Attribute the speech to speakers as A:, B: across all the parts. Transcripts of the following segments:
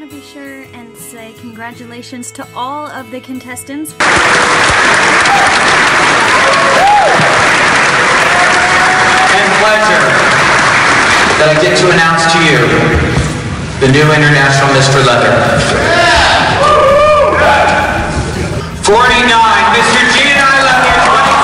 A: want to be sure and say congratulations to all of the contestants.
B: And pleasure that I get to announce to you the new International Mr. Leather. 49, Mr. G and I Leather,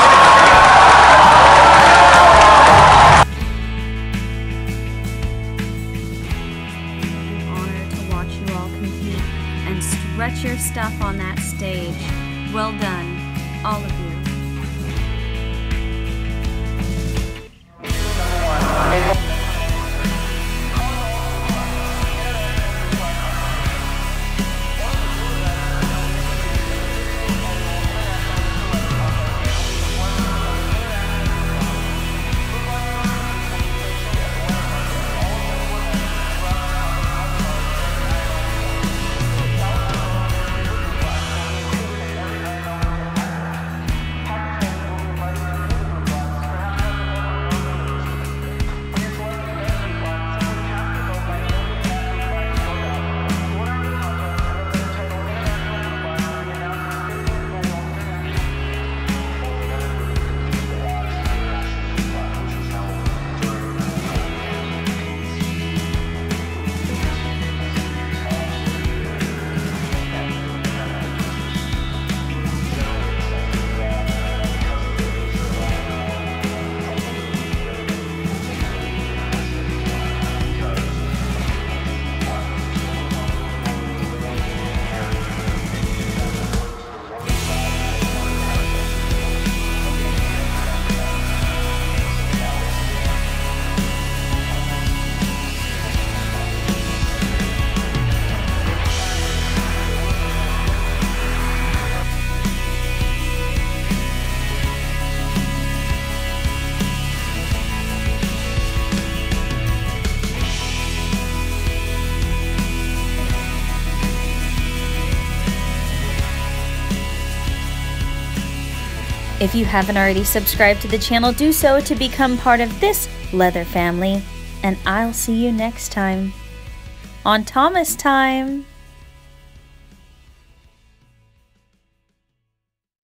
A: 26. Honor to watch you all compete and stretch your stuff on that stage. Well done, all of you. If you haven't already subscribed to the channel, do so to become part of this leather family. And I'll see you next time on Thomas Time.